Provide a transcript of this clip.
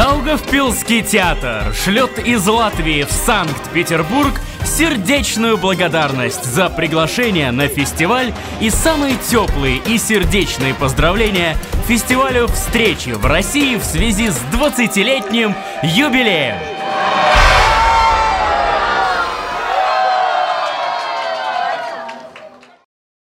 Даугавпилский театр шлет из Латвии в Санкт-Петербург сердечную благодарность за приглашение на фестиваль и самые теплые и сердечные поздравления фестивалю «Встречи в России» в связи с 20-летним юбилеем.